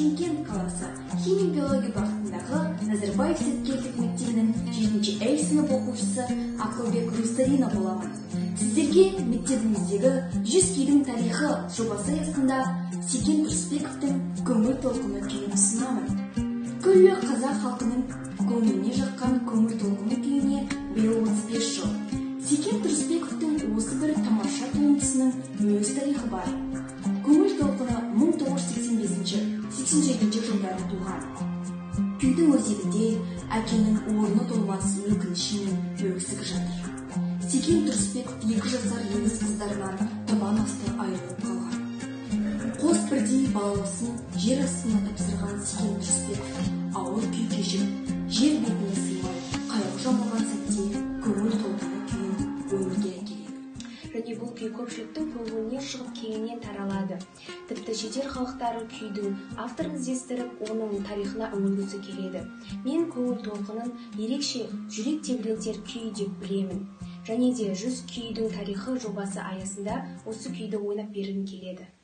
Шымкент қаласы химия биология бағытындағы Назарбаев зияткерлік мектебінің 7-ші L сынып оқушысы Ақылбек Рустарина боламын. Сіздерге мектебіміздегі 100 күйдің тарихы жобасы аясында Секен Тұрысбековтың көңіл толқыны күйін ұсынамын. Күллі қазақ халқының көңіліне жаққан көңіл толқыны күйіне биыл 35 жыл. Секен Тұрысбековтың осы бір тамаша туындысының өз тарихы бар. Көңіл толқыны 1985-87 жылдары туған. Күйдің өзегінде әкенің орны толмас өкініші мен өксігі жатыр. Секен Тұрысбеков 2 жасар егіз қыздарынан табан асты айырылып қалған. Қос бірдей баласын жер астына тапсырған Секен Тұрысбеков ауыр күй кешіп, жер бетіне сыймай, қайғы жамылған сәтте көңіл толқыны күйін өмірге әкеледі. Және бұл күй көпшіліктің көңіліне шығып кеңінен таралады. Тіпті шетел халықтары күйдің авторын іздестіріп, оның тарихына үңілгісі келеді. Мен көңіл толқынын ерекше жүрек тербетер күй деп білемін. Және де 100 күйдің тарихы жобасы аясында осы күйді ойнап бергім келеді.